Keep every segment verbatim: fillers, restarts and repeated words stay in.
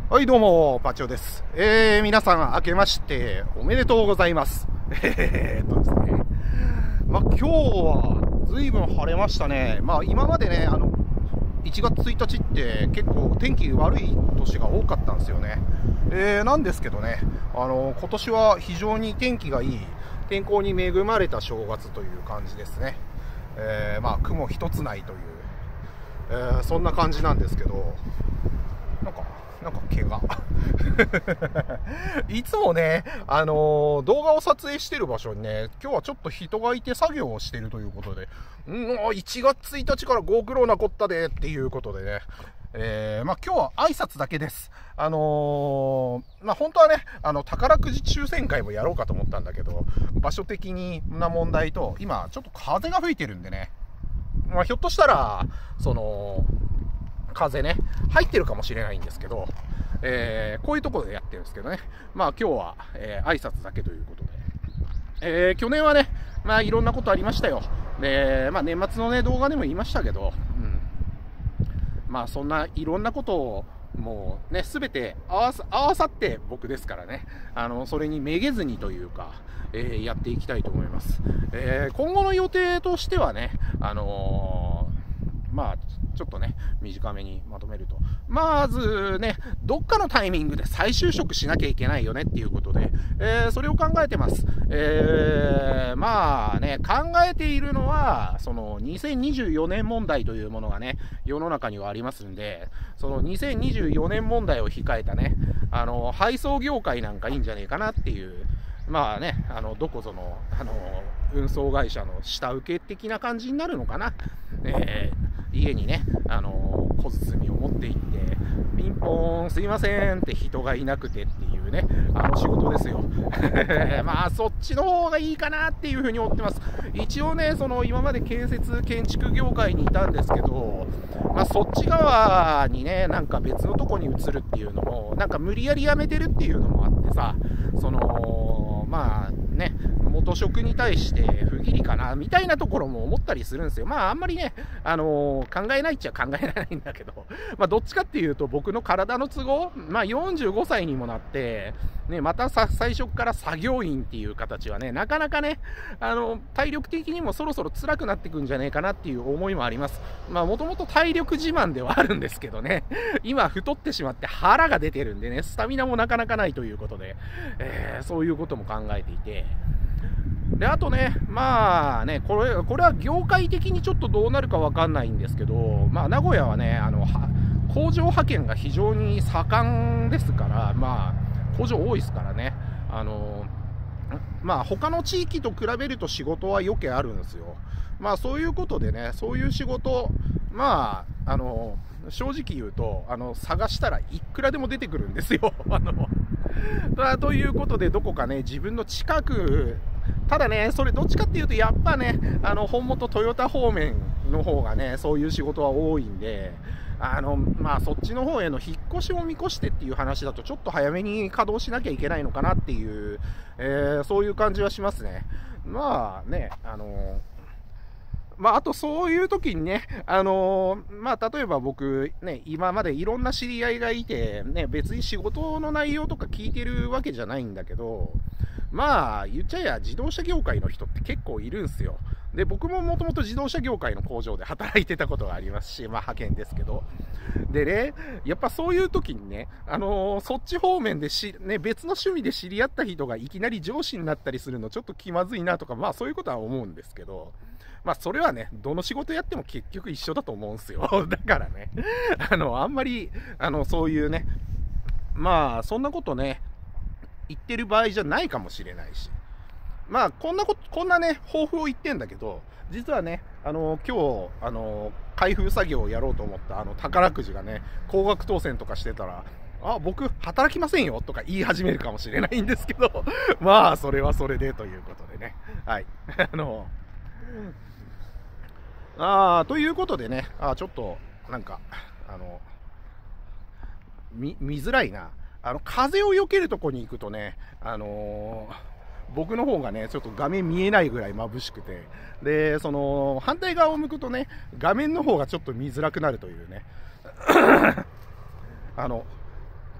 はい、どうも、パチオです。えー、皆さん、明けまして、おめでとうございます。えーっとですね、まあ、今日は、ずいぶん晴れましたね。まあ、今までね、あの、いちがつついたちって結構天気悪い年が多かったんですよね。えー、なんですけどね、あの、今年は非常に天気がいい、天候に恵まれた正月という感じですね。えー、まあ、雲一つないという、えー、そんな感じなんですけど、なんか、なんか怪我いつもね、あのー、動画を撮影してる場所にね、今日はちょっと人がいて作業をしてるということで、うん、いちがつついたちからご苦労なこったでっていうことでね、えー、まあ今日は挨拶だけです。あのー、まあ本当はね、あの、宝くじ抽選会もやろうかと思ったんだけど、場所的な問題と、今ちょっと風が吹いてるんでね、まあひょっとしたら、その、風ね、入ってるかもしれないんですけど、えー、こういうところでやってるんですけどね。まあ今日は、えー、挨拶だけということで。えー、去年はね、まあいろんなことありましたよ。で、まあ年末のね、動画でも言いましたけど、うん。まあそんないろんなことを、もうね、すべて合わさ、合わさって僕ですからね、あの、それにめげずにというか、えー、やっていきたいと思います。えー、今後の予定としてはね、あのー、まあ、ちょっとね、短めにまとめると。まずね、どっかのタイミングで再就職しなきゃいけないよねっていうことで、えー、それを考えてます。えー、まあね、考えているのは、そのにせんにじゅうよねん問題というものがね、世の中にはありますんで、そのにせんにじゅうよねん問題を控えたね、あの、配送業界なんかいいんじゃねえかなっていう、まあね、あの、どこぞの、あの、運送会社の下請け的な感じになるのかな。えー家にね、あのー、小包を持って行って、ピンポーン、すいませんって人がいなくてっていうね、あの仕事ですよ。まあ、そっちの方がいいかなっていうふうに思ってます。一応ね、その今まで建設、建築業界にいたんですけど、まあ、そっち側にね、なんか別のとこに移るっていうのも、なんか無理やりやめてるっていうのもあってさ、その、まあね、元職に対して不義理かなみたいなところも思ったりするんですよ。まああんまりね、あのー、考えないっちゃ考えられないんだけど、まあどっちかっていうと僕の体の都合、まあよんじゅうごさいにもなって、ね、またさ最初から作業員っていう形はね、なかなかね、あの、体力的にもそろそろ辛くなってくんじゃねえかなっていう思いもあります。まあもともと体力自慢ではあるんですけどね、今太ってしまって腹が出てるんでね、スタミナもなかなかないということで、えー、そういうことも考えていて、で、あとね、まあね、これ、これは業界的にちょっとどうなるかわかんないんですけど、まあ名古屋はね、あの、工場派遣が非常に盛んですから、まあ、工場多いですからね、あの、まあ他の地域と比べると仕事は余計あるんですよ。まあそういうことでね、そういう仕事、まあ、あの、正直言うと、あの、探したらいくらでも出てくるんですよ。あの、ということで、どこかね、自分の近く、ただね、それどっちかっていうと、やっぱね、あの、本元トヨタ方面の方がね、そういう仕事は多いんで、あの、まあ、そっちの方への引っ越しを見越してっていう話だと、ちょっと早めに稼働しなきゃいけないのかなっていう、えー、そういう感じはしますね。まあね、あの、まあ、あとそういう時にね、あのー、まあ、例えば僕、ね、今までいろんな知り合いがいて、ね、別に仕事の内容とか聞いてるわけじゃないんだけど、まあ、言っちゃえや自動車業界の人って結構いるんすよ。で、僕ももともと自動車業界の工場で働いてたことがありますし、まあ、派遣ですけど。でね、やっぱそういう時にね、あのー、そっち方面でし、ね、別の趣味で知り合った人がいきなり上司になったりするのちょっと気まずいなとか、まあそういうことは思うんですけど、まあそれはね、どの仕事やっても結局一緒だと思うんですよ。だからね、あの、あんまり、あの、そういうね、まあそんなことね、言ってる場合じゃないかもしれないし。まあ、こんなこと、こんなね、抱負を言ってんだけど、実はね、あの、今日、あの、開封作業をやろうと思った、あの、宝くじがね、高額当選とかしてたら、あ、僕、働きませんよとか言い始めるかもしれないんですけど、まあ、それはそれでということでね。はい。あの、ああ、ということでね、あちょっと、なんか、あの、見、見づらいな。あの、風を避けるとこに行くとね、あのー、僕の方がね、ちょっと画面見えないぐらい眩しくて、で、その、反対側を向くとね、画面の方がちょっと見づらくなるというね、あの、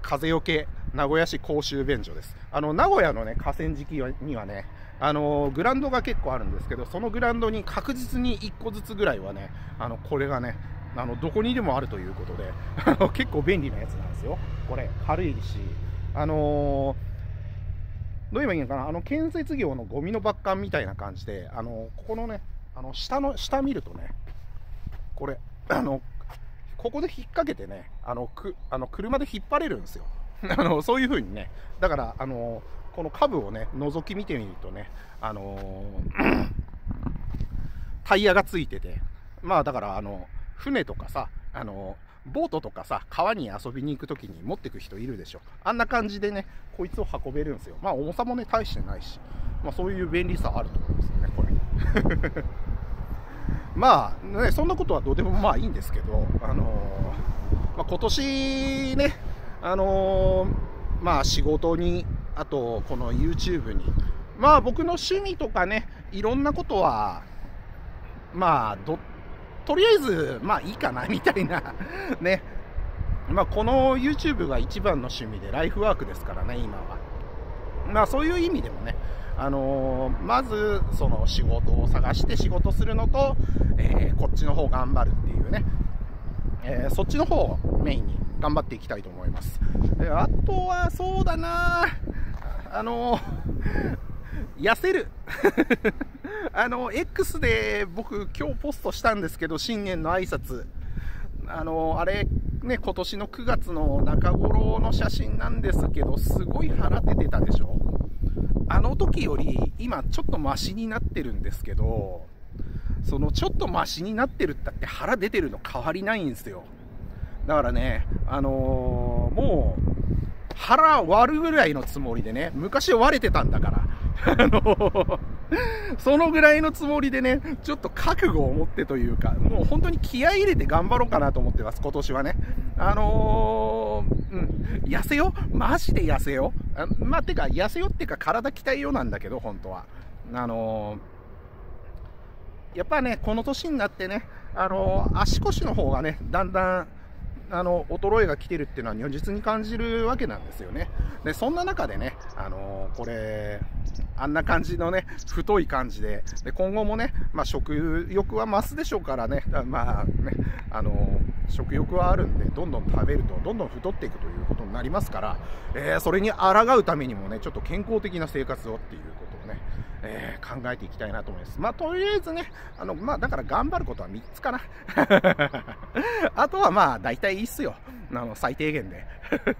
風よけ名古屋市公衆便所です。あの名古屋のね河川敷にはね、あのグラウンドが結構あるんですけど、そのグラウンドに確実にいっこずつぐらいはね、あのこれがね、あのどこにでもあるということで、あの結構便利なやつなんですよ。これ軽いし、あのー、どう言えばいいのかな、あの建設業のゴミのバッカンみたいな感じで、あのここのね、あの下の下見るとね、これあのここで引っ掛けてね、あのくあの車で引っ張れるんですよ。あのそういう風にね、だからあのこの下部をね覗き見てみるとね、あのー、タイヤがついてて、まあだからあの船とかさ、あのボートとかさ、川に遊びに行くときに持ってく人いるでしょ。あんな感じでね、こいつを運べるんですよ。まあ重さもね大してないし、まあそういう便利さあると思いますよね、これ。まあね、そんなことはどうでもまあいいんですけど、あのーまあ、今年ね、あのー、まあ仕事に、あとこの YouTube に、まあ僕の趣味とかね、いろんなことはまあどとりあえずまあいいかなみたいなね、まあこの YouTube が一番の趣味でライフワークですからね、今は。まあそういう意味でもね、あのー、まずその仕事を探して仕事するのと、えー、こっちの方頑張るっていうね、えー、そっちの方をメインに頑張っていきたいと思います。あとはそうだな、あのー、痩せるあの X で僕今日ポストしたんですけど、新年の挨拶、あのあれね、今年のくがつの中頃の写真なんですけど、すごい腹出てたでしょ。あの時より今ちょっとマシになってるんですけど、そのちょっとマシになってるったって腹出てるの変わりないんですよ。だからね、あのー、もう腹割るぐらいのつもりでね、昔割れてたんだからあのー、そのぐらいのつもりでね、ちょっと覚悟を持ってというか、もう本当に気合い入れて頑張ろうかなと思ってます、今年はね。あのー、うん、痩せよ、マジで痩せよ。あまあ、てか、痩せよっていうか、体鍛えようなんだけど、本当は。あのー、やっぱね、この年になってね、あのー、足腰の方がね、だんだん、あの衰えが来てるっていうのは如実に感じるわけなんですよね。でそんな中でね、あのー、これあんな感じのね太い感じで、で今後もね、まあ、食欲は増すでしょうからね、まあね、あのー、食欲はあるんで、どんどん食べるとどんどん太っていくということになりますから、えー、それに抗うためにもね、ちょっと健康的な生活をっていうことをね、えー、考えていきたいなと思います。まあとりあえずね、あのまあだから頑張ることはみっつかなあとはまあ大体いいっすよ、あの最低限で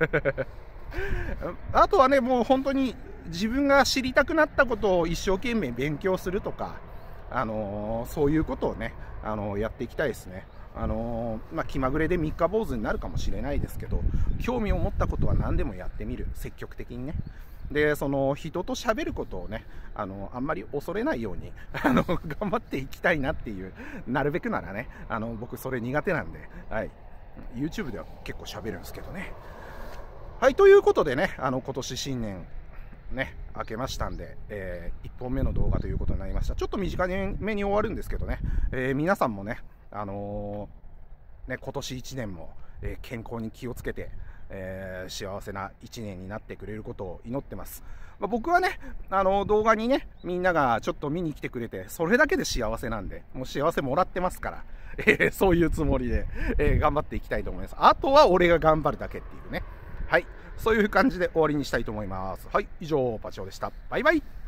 あとはね、もう本当に自分が知りたくなったことを一生懸命勉強するとか、あのー、そういうことをね、あのー、やっていきたいですね。あのー、まあ、気まぐれで三日坊主になるかもしれないですけど、興味を持ったことは何でもやってみる、積極的にね。でその人と喋ることをね、あのあんまり恐れないようにあの頑張っていきたいなっていう、なるべくならね、あの僕それ苦手なんで、はい、YouTube では結構喋るんですけどね。はい、ということでね、あの今年新年ね明けましたんで、えー、いっぽんめの動画ということになりました。ちょっと短めに終わるんですけどね、えー、皆さんもね、あのー、ね今年いちねんも、えー、健康に気をつけて、えー、幸せないちねんになってくれることを祈ってます。まあ、僕はね、あの動画にね、みんながちょっと見に来てくれて、それだけで幸せなんで、もう幸せもらってますから、えー、そういうつもりで、えー、頑張っていきたいと思います。あとは俺が頑張るだけっていうね。はい、そういう感じで終わりにしたいと思います。はい、以上、パチオでした。バイバイ。